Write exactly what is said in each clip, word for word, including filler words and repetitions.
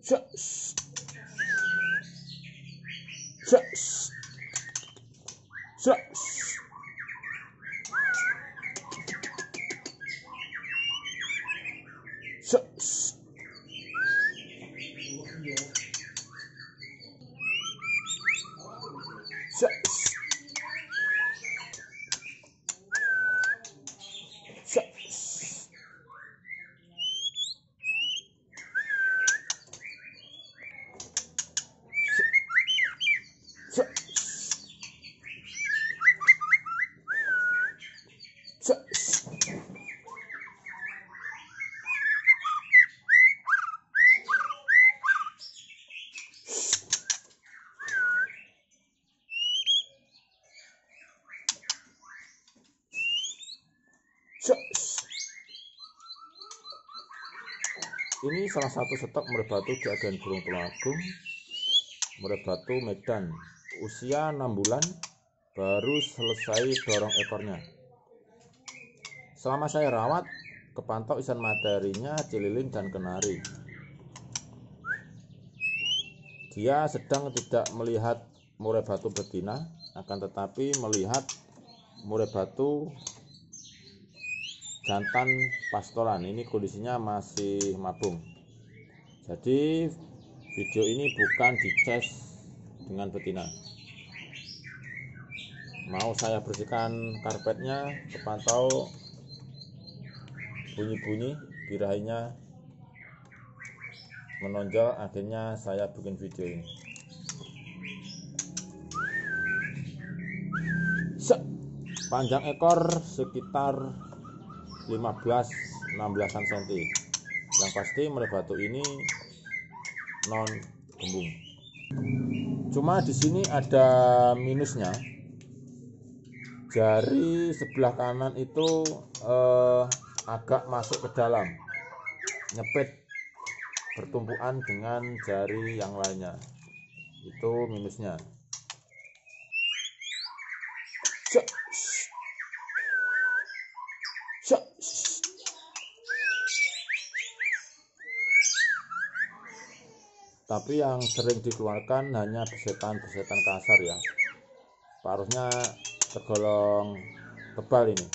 Shh. Shh. Shh. Shh. Ini salah satu stok murai batu di agen burung Tulungagung, murai batu Medan, usia enam bulan, baru selesai dorong ekornya. Selama saya rawat, kepantau isian materinya cililin dan kenari. Dia sedang tidak melihat murai batu betina, akan tetapi melihat murai batu jantan pastoran. Ini kondisinya masih mabung. Jadi video ini bukan dicas dengan betina. Mau saya bersihkan karpetnya, kepantau bunyi-bunyi birahinya menonjol, akhirnya saya bikin video ini. Panjang ekor sekitar lima belas enam belasan senti. Yang pasti murai batu ini non gembung. Cuma di sini ada minusnya. Jari sebelah kanan itu eh, agak masuk ke dalam, nyepit bertumpuan dengan jari yang lainnya. Itu minusnya. Tapi yang sering dikeluarkan hanya besetan-besetan kasar ya. Parusnya tergolong tebal ini.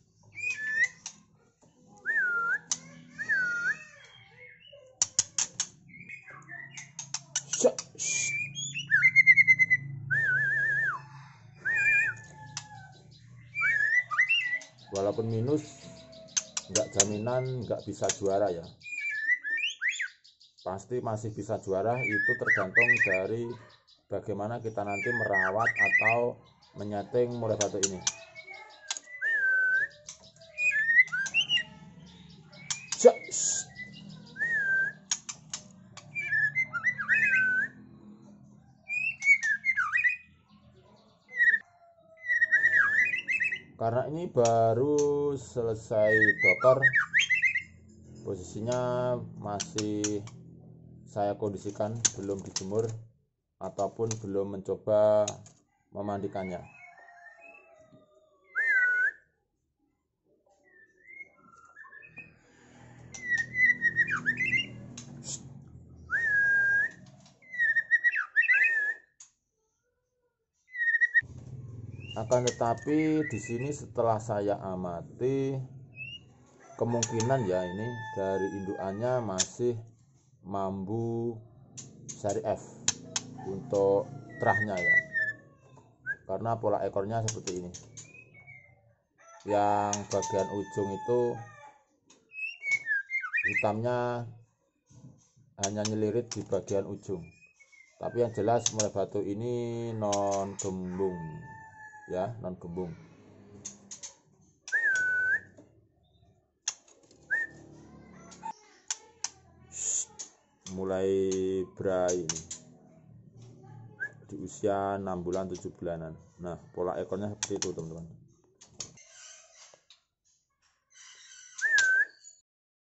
Walaupun minus, nggak jaminan nggak bisa juara ya. Pasti masih bisa juara, itu tergantung dari bagaimana kita nanti merawat atau menyeting murai batu ini. Karena ini baru selesai dokter, posisinya masih saya kondisikan, belum dijemur ataupun belum mencoba memandikannya. Akan tetapi di sini setelah saya amati, kemungkinan ya ini dari indukannya masih mambu seri F untuk terahnya ya, karena pola ekornya seperti ini. Yang bagian ujung itu hitamnya hanya nyelirit di bagian ujung, tapi yang jelas murai batu ini non gembung ya, non gembung. Mulai berai ini di usia enam bulan tujuh bulanan. Nah, pola ekornya seperti itu teman-teman.